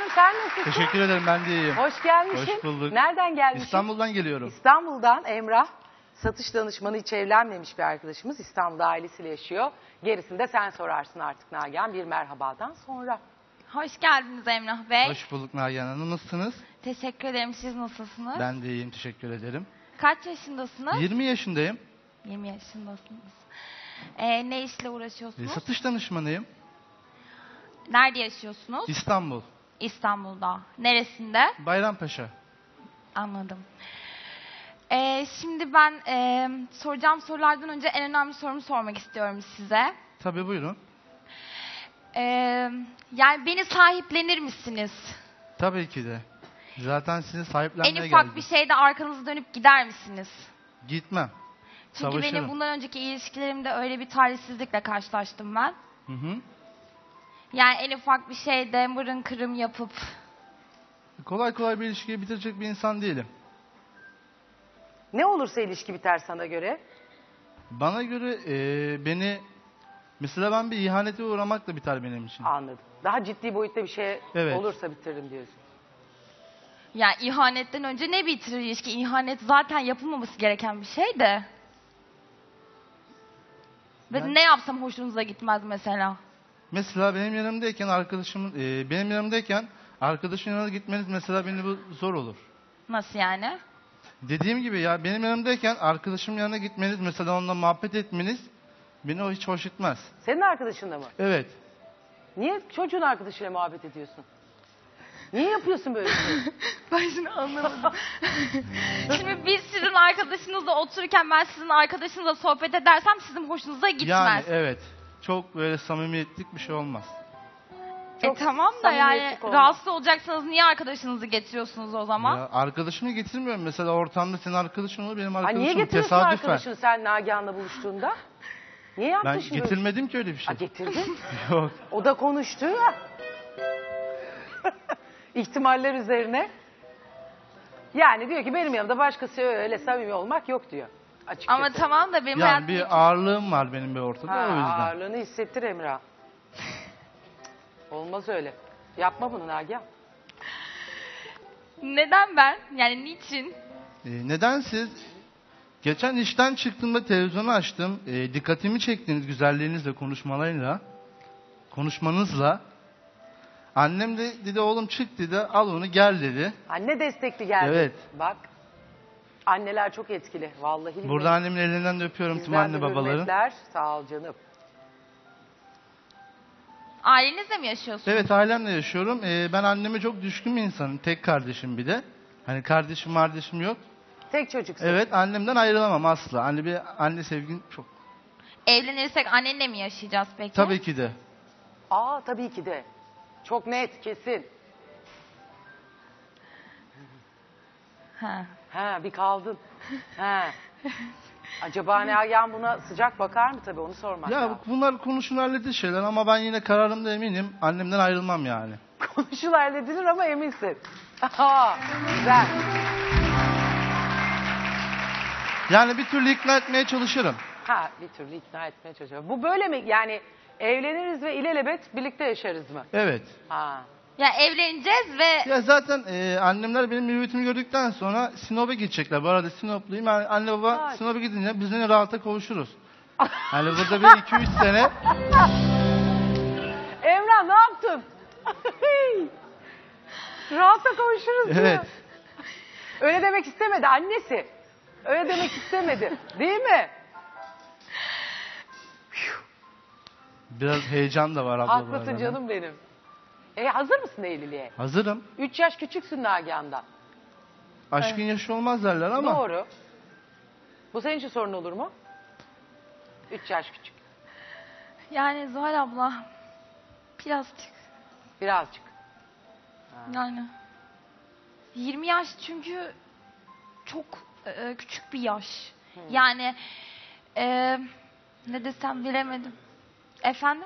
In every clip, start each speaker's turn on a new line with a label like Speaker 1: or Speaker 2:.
Speaker 1: sen nasılsın?
Speaker 2: Teşekkür ederim, ben de iyiyim.
Speaker 1: Hoş gelmişsin.
Speaker 2: Hoş bulduk.
Speaker 1: Nereden gelmişsin?
Speaker 2: İstanbul'dan geliyorum.
Speaker 1: İstanbul'dan Emrah. Satış danışmanı, hiç evlenmemiş bir arkadaşımız. İstanbul'da ailesiyle yaşıyor. Gerisini de sen sorarsın artık Nagihan, bir merhabadan sonra.
Speaker 3: Hoş geldiniz Emrah Bey.
Speaker 2: Hoş bulduk Nagihan Hanım. Nasılsınız?
Speaker 3: Teşekkür ederim. Siz nasılsınız?
Speaker 2: Ben de iyiyim, teşekkür ederim.
Speaker 3: Kaç yaşındasınız?
Speaker 2: 20 yaşındayım.
Speaker 3: 20 yaşındasınız. Ne işle uğraşıyorsunuz?
Speaker 2: Satış danışmanıyım.
Speaker 3: Nerede yaşıyorsunuz?
Speaker 2: İstanbul.
Speaker 3: İstanbul'da. Neresinde?
Speaker 2: Bayrampaşa.
Speaker 3: Anladım. Şimdi ben soracağım sorulardan önce en önemli sorumu sormak istiyorum size.
Speaker 2: Tabii, buyurun.
Speaker 3: Yani beni sahiplenir misiniz?
Speaker 2: Tabii ki de. Zaten sizi sahiplenmeye
Speaker 3: En
Speaker 2: geldim.
Speaker 3: ufak bir şeyde arkanızı dönüp gider misiniz?
Speaker 2: Gitmem.
Speaker 3: Çünkü
Speaker 2: Savaşırım.
Speaker 3: benim bundan önceki ilişkilerimde öyle bir talihsizlikle karşılaştım ben.
Speaker 2: Hı hı.
Speaker 3: Yani en ufak bir şeyde mırın kırım yapıp...
Speaker 2: Kolay kolay bir ilişkiyi bitirecek bir insan değilim.
Speaker 1: Ne olursa ilişki biter sana göre.
Speaker 2: Bana göre beni... Mesela ben bir ihanete uğramakla biter benim için.
Speaker 1: Anladım. Daha ciddi boyutta bir şey
Speaker 2: Evet.
Speaker 1: olursa bitiririm diyorsun.
Speaker 3: Yani ihanetten önce ne bitirir ilişki? İhanet zaten yapılmaması gereken bir şey de. Ve
Speaker 2: Ben-
Speaker 3: ne yapsam hoşunuza gitmez mesela.
Speaker 2: Mesela benim yanımdayken arkadaşın yanına gitmeniz mesela beni bu zor olur.
Speaker 3: Nasıl yani?
Speaker 2: Dediğim gibi ya, benim yanımdayken arkadaşım yanına gitmeniz, mesela onunla muhabbet etmeniz beni o hiç hoş etmez.
Speaker 1: Senin arkadaşınla mı?
Speaker 2: Evet.
Speaker 1: Niye çocuğun arkadaşıyla muhabbet ediyorsun? Niye yapıyorsun böyle bir şey?
Speaker 3: Ben şimdi anlamadım. Şimdi biz sizin arkadaşınızla otururken ben sizin arkadaşınızla sohbet edersem sizin hoşunuza gitmez.
Speaker 2: Yani evet. Çok böyle samimiyetlik bir şey olmaz.
Speaker 1: Çok
Speaker 3: Tamam da yani
Speaker 1: samimiyetlik olmaz.
Speaker 3: rahatsız olacaksanız niye arkadaşınızı getiriyorsunuz o zaman?
Speaker 2: Ya, arkadaşımı getirmiyorum. Mesela ortamda senin arkadaşın olur, benim
Speaker 1: Ha,
Speaker 2: arkadaşım
Speaker 1: niye getiriyorsun
Speaker 2: tesadüfen.
Speaker 1: arkadaşını sen Nagihan'la buluştuğunda? Niye yaptın
Speaker 2: Ben
Speaker 1: şimdi böyle?
Speaker 2: getirmedim ki öyle bir
Speaker 1: Ha,
Speaker 2: şey.
Speaker 1: getirdin.
Speaker 2: Yok.
Speaker 1: O da konuştu ya. İhtimaller üzerine. Yani diyor ki benim yanımda başkası öyle samimi olmak yok diyor. Açıkçası.
Speaker 3: Ama tamam da benim
Speaker 2: Yani
Speaker 3: hayatımda
Speaker 2: bir ağırlığım var benim bir ortada,
Speaker 1: Ha,
Speaker 2: o yüzden.
Speaker 1: ağırlığını hissettir Emrah. Olmaz öyle. Yapma bunu Nagihan.
Speaker 3: Neden ben? Yani niçin?
Speaker 2: Neden siz geçen işten çıktığımda televizyonu açtım. Dikkatimi çektiniz güzelliğinizle, konuşmanızla. Annem de dedi oğlum çık dedi, al onu gel dedi.
Speaker 1: Anne destekli geldi.
Speaker 2: Evet.
Speaker 1: Bak. Anneler çok etkili. Vallahi billahi.
Speaker 2: Burada annemin ellerinden de öpüyorum tüm
Speaker 1: Bizden de
Speaker 2: anne babaların.
Speaker 1: hürmetler. Sağ ol canım.
Speaker 3: Ailenizle mi yaşıyorsunuz?
Speaker 2: Evet, ailemle yaşıyorum. Ben anneme çok düşkün bir insanım. Tek kardeşim bir de. Hani kardeşim yok.
Speaker 1: Tek çocuksun.
Speaker 2: Evet, annemden ayrılamam asla. Hani bir anne sevgim çok.
Speaker 3: Evlenirsek annenle mi yaşayacağız peki?
Speaker 2: Tabii ki de.
Speaker 1: Aa tabii ki de. Çok net, kesin.
Speaker 3: Ha.
Speaker 1: Ha bir kaldın. Ha. Acaba Nagihan buna sıcak bakar mı tabii onu sormak
Speaker 2: Ya
Speaker 1: lazım.
Speaker 2: bunlar konuşun halledilir şeyler ama ben yine kararımda eminim. Annemden ayrılmam yani.
Speaker 1: Konuşul halledilir ama eminsin. Aha, güzel.
Speaker 2: Yani bir türlü ikna etmeye çalışırım.
Speaker 1: Ha bir türlü ikna etmeye çalışıyorum. Bu böyle mi? Yani evleniriz ve ilelebet birlikte yaşarız mı?
Speaker 2: Evet.
Speaker 1: Ha.
Speaker 3: Ya evleneceğiz ve
Speaker 2: Ya zaten annemler benim mürüvvetimi gördükten sonra Sinop'a gidecekler. Bu arada Sinopluyum. Yani anne baba
Speaker 1: Ha.
Speaker 2: Sinop'a gidince biz yine rahata kavuşuruz. Hani burada bir 2-3 sene.
Speaker 1: Emrah ne yaptın? Rahata kavuşuruz diyor.
Speaker 2: Evet.
Speaker 1: Öyle demek istemedi annesi. Öyle demek istemedi. Değil mi?
Speaker 2: Biraz heyecan da var abla. bu
Speaker 1: Haklısın
Speaker 2: arada.
Speaker 1: canım benim. Hazır mısın evliliğe?
Speaker 2: Hazırım.
Speaker 1: 3 yaş küçüksün Nagihan'dan.
Speaker 2: Aşkın yaşı olmaz derler ama.
Speaker 1: Doğru. Bu senin için sorun olur mu? 3 yaş küçük.
Speaker 3: yani Zuhal abla birazcık
Speaker 1: Birazcık.
Speaker 3: yani 20 yaş çünkü çok küçük bir yaş. Yani ne desem bilemedim. Efendim?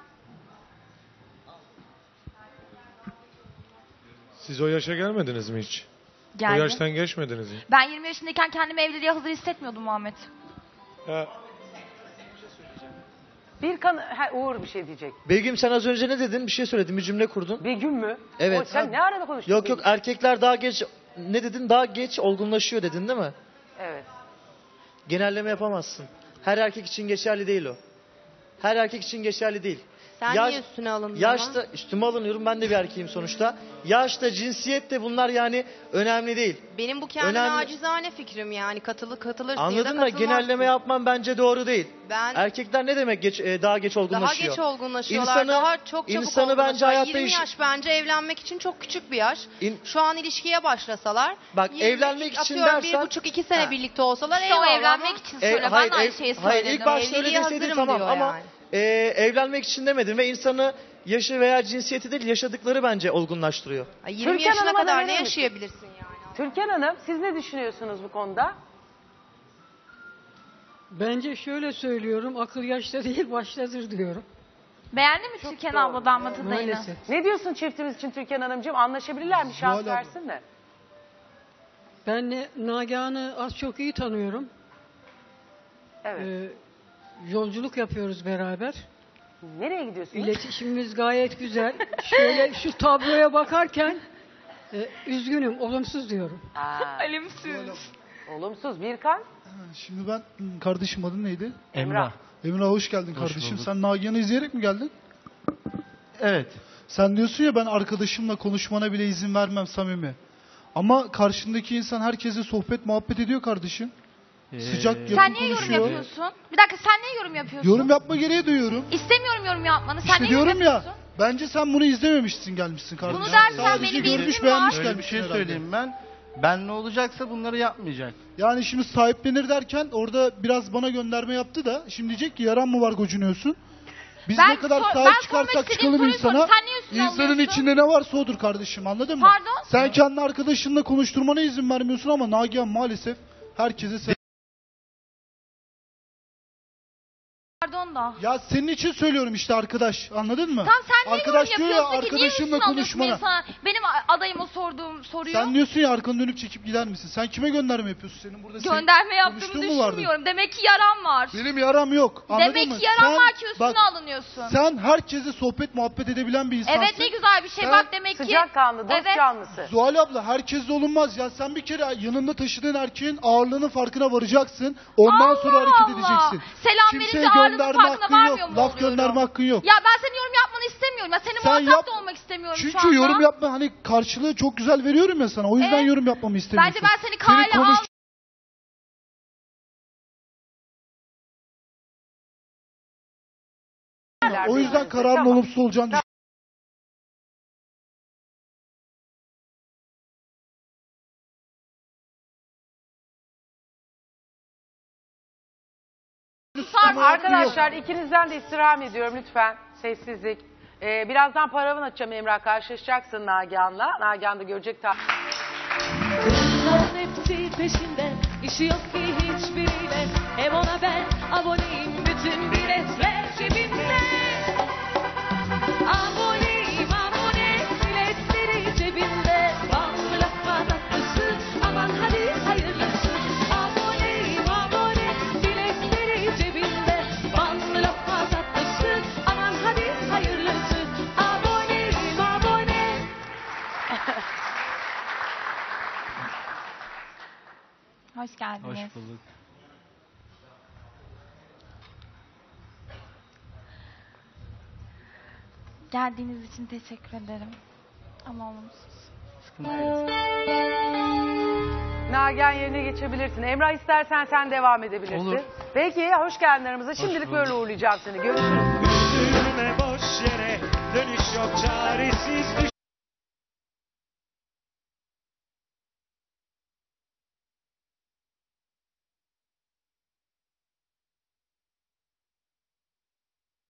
Speaker 4: Siz o yaşa gelmediniz mi hiç? O
Speaker 3: Geldi.
Speaker 4: yaştan geçmediniz mi?
Speaker 3: Ben 20 yaşındayken kendimi evliliğe hazır hissetmiyordum Muhammed.
Speaker 4: Ha,
Speaker 1: Uğur bir şey diyecek.
Speaker 5: Begüm sen az önce ne dedin? Bir şey söyledin, bir cümle kurdun.
Speaker 1: Begüm mü?
Speaker 5: Evet.
Speaker 1: O, sen ne arada konuştun?
Speaker 5: Yok yok, erkekler daha geç, ne dedin? Daha geç olgunlaşıyor dedin değil mi?
Speaker 1: Evet.
Speaker 5: Genelleme yapamazsın. Her erkek için geçerli değil o. Her erkek için geçerli değil.
Speaker 6: Sen niye üstüne alındın
Speaker 5: Yaşta,
Speaker 6: ama?
Speaker 5: üstüme alınıyorum, ben de bir erkeğim sonuçta. Yaşta, cinsiyet de bunlar yani önemli değil.
Speaker 6: Benim bu kendi
Speaker 5: Önemli.
Speaker 6: acizane fikrim yani. Katılırsın ya da
Speaker 5: Anladın da
Speaker 6: katılmazsın.
Speaker 5: genelleme yapmam bence doğru değil.
Speaker 6: Ben
Speaker 5: Erkekler ne demek daha geç
Speaker 6: daha
Speaker 5: olgunlaşıyor?
Speaker 6: geç olgunlaşıyorlar.
Speaker 5: İnsanı-
Speaker 6: daha çok çabuk
Speaker 5: insanı
Speaker 6: olgunlaşıyorlar.
Speaker 5: bence hayatta
Speaker 6: 20 yaş bence evlenmek için çok küçük bir yaş. Şu an ilişkiye başlasalar.
Speaker 5: Bak,
Speaker 6: 20,
Speaker 5: evlenmek için
Speaker 6: atıyorum,
Speaker 5: dersen-
Speaker 6: 1,5-2 sene
Speaker 5: Ha.
Speaker 6: birlikte olsalar
Speaker 3: İşte o
Speaker 6: eyvallah
Speaker 3: evlenmek
Speaker 6: ama
Speaker 3: için söyle.
Speaker 5: hayır,
Speaker 3: Ben aynı şeyi
Speaker 5: hayır,
Speaker 3: söyledim.
Speaker 5: ilk başta öyle
Speaker 6: Evliliğe
Speaker 5: deseydin
Speaker 6: hazırım
Speaker 5: tamam
Speaker 6: diyor
Speaker 5: ama
Speaker 6: yani.
Speaker 5: evlenmek için demedim ve insanı yaşı veya cinsiyeti değil, yaşadıkları bence olgunlaştırıyor.
Speaker 6: Ay, 20
Speaker 1: Türkan
Speaker 6: yaşına
Speaker 1: Hanım'a da
Speaker 6: kadar
Speaker 1: verir
Speaker 6: ne
Speaker 1: misin?
Speaker 6: yaşayabilirsin yani?
Speaker 1: Türkan Hanım siz ne düşünüyorsunuz bu konuda?
Speaker 7: Bence şöyle söylüyorum, akıl yaşta değil baştadır diyorum.
Speaker 3: Beğendin mi Türkan
Speaker 1: doğru.
Speaker 3: abla damat adayını?
Speaker 7: Maalesef.
Speaker 1: Ne diyorsun çiftimiz için Türkan Hanımcığım? Anlaşabilirler mi? Şans
Speaker 8: Zuhal abla.
Speaker 1: versin de.
Speaker 7: Ben Nagihan'ı az çok iyi tanıyorum.
Speaker 1: Evet.
Speaker 7: Yolculuk yapıyoruz beraber.
Speaker 1: Nereye gidiyorsunuz?
Speaker 7: İletişimimiz gayet güzel. Şöyle şu tabloya bakarken üzgünüm, olumsuz diyorum.
Speaker 1: Ha,
Speaker 3: Ölümsüz.
Speaker 1: olumsuz. Birkan?
Speaker 8: Şimdi ben kardeşim adın neydi?
Speaker 1: Emrah.
Speaker 8: Emrah hoş geldin kardeşim.
Speaker 2: bulduk.
Speaker 8: Sen Nagihan'ı izleyerek mi geldin?
Speaker 2: Evet.
Speaker 8: Sen diyorsun ya ben arkadaşımla konuşmana bile izin vermem samimi. Ama karşındaki insan herkese sohbet muhabbet ediyor kardeşim. Sıcak yakın
Speaker 3: Sen niye yorum
Speaker 8: konuşuyor.
Speaker 3: yapıyorsun? Bir dakika sen niye yorum yapıyorsun?
Speaker 8: Yorum yapma gereği duyuyorum.
Speaker 3: İstemiyorum yorum yapmanı. Sen
Speaker 8: İşte
Speaker 3: niye yorum
Speaker 8: diyorum
Speaker 3: yapıyorsun?
Speaker 8: ya. Bence sen bunu izlememişsin gelmişsin kardeşim.
Speaker 3: Bunu dersen
Speaker 8: Sadece
Speaker 3: benim bir
Speaker 8: görmüş
Speaker 3: ilgim var.
Speaker 8: beğenmiş
Speaker 2: Öyle bir
Speaker 8: gelmişsin
Speaker 2: şey
Speaker 8: herhalde.
Speaker 2: söyleyeyim ben ne olacaksa bunları yapmayacak.
Speaker 8: Yani şimdi sahiplenir derken orada biraz bana gönderme yaptı da şimdi diyecek ki yaran mı var gocunuyorsun? Biz
Speaker 3: Ben
Speaker 8: ne kadar
Speaker 3: ben
Speaker 8: sahip
Speaker 3: sormak
Speaker 8: çıkarsak
Speaker 3: istediğim
Speaker 8: çıkalım
Speaker 3: soruyu
Speaker 8: insana,
Speaker 3: sordum. Sen niye üstüne
Speaker 8: insanın
Speaker 3: alıyorsun?
Speaker 8: içinde ne varsa odur kardeşim, anladın mı?
Speaker 3: Pardon?
Speaker 8: Sen kendi arkadaşınla konuşturmana izin vermiyorsun ama Nagihan maalesef herkese
Speaker 3: Pardon da.
Speaker 8: Ya senin için söylüyorum işte arkadaş, anladın mı?
Speaker 3: Tamam sen niye
Speaker 8: Arkadaş
Speaker 3: yorum
Speaker 8: diyor ya
Speaker 3: yapıyorsun ki? Niye
Speaker 8: arkadaşımla
Speaker 3: üstüne alıyorsun
Speaker 8: konuşmana.
Speaker 3: insana? Benim adayıma sorduğum soruyu
Speaker 8: Sen diyorsun ya arkanı dönüp çekip gider misin? Sen kime gönderme yapıyorsun? Senin burada
Speaker 3: gönderme yaptığımı
Speaker 8: konuştuğun mu vardı?
Speaker 3: düşünmüyorum. Demek ki yaram var.
Speaker 8: Benim yaram yok. Anladın
Speaker 3: Demek
Speaker 8: mı?
Speaker 3: ki yaram
Speaker 8: Sen-
Speaker 3: var ki üstüne
Speaker 8: bak,
Speaker 3: alınıyorsun.
Speaker 8: Sen herkese sohbet muhabbet edebilen bir insansın.
Speaker 3: Evet ne güzel bir şey
Speaker 8: Sen
Speaker 3: bak demek ki.
Speaker 1: Sıcakkanlı, dost
Speaker 3: Evet.
Speaker 1: canlısı.
Speaker 8: Zuhal abla herkesle olunmaz ya. Sen bir kere yanında taşıdığın erkeğin ağırlığının farkına varacaksın. Ondan
Speaker 3: Allah
Speaker 8: sonra hareket
Speaker 3: Allah.
Speaker 8: edeceksin.
Speaker 3: Selam
Speaker 8: Kimseye
Speaker 3: verince ağırlığının
Speaker 8: gönderme
Speaker 3: farkına
Speaker 8: hakkın
Speaker 3: varmıyor
Speaker 8: yok.
Speaker 3: mu
Speaker 8: Laf
Speaker 3: oluyorum?
Speaker 8: gönderme hakkın yok.
Speaker 3: Ya ben senin yorum yapmanı istemiyorum. Ya senin
Speaker 8: Sen
Speaker 3: muhatap
Speaker 8: yap-
Speaker 3: da olmak istemiyorum şu
Speaker 8: Çünkü
Speaker 3: anda.
Speaker 8: yorum yapma, hani karşılığı çok güzel veriyorum ya sana. O yüzden
Speaker 3: Evet.
Speaker 8: yorum yapmamı istemiyorsun.
Speaker 3: Bence ben seni kale
Speaker 8: konuş- O yüzden kararın
Speaker 1: Tamam.
Speaker 8: olumsuz olacağını
Speaker 3: Susar mı?
Speaker 1: Arkadaşlar ikinizden de istirham ediyorum lütfen. Sessizlik. Birazdan paravan açacağım Emrah. Karşılaşacaksın Nagihan'la. Nagihan da görecek.
Speaker 9: Kızların hepsi peşinde, işi yok ki hiçbiriyle. Hem ona ben aboneyim, bütün biletler cebimde. Aboneyim, abone, biletleri cebimde. Bal lafa tatlısı, aman hadi hayırlısı. Aboneyim, abone, biletleri cebimde. Bal lafa tatlısı, aman hadi hayırlısı. Aboneyim, abone.
Speaker 3: Hoş geldiniz.
Speaker 2: Hoş bulduk.
Speaker 3: Geldiğiniz için teşekkür ederim. Ama olumsuz.
Speaker 2: Sıkıntı yok.
Speaker 1: Nagihan yerine geçebilirsin. Emrah istersen sen devam edebilirsin.
Speaker 2: Olur.
Speaker 1: Peki hoş geldin aramıza. Şimdilik
Speaker 2: bulduk.
Speaker 1: böyle uğurlayacağım seni. Görüşürüz.
Speaker 10: Üzülme boş yere, dönüş yok çaresiz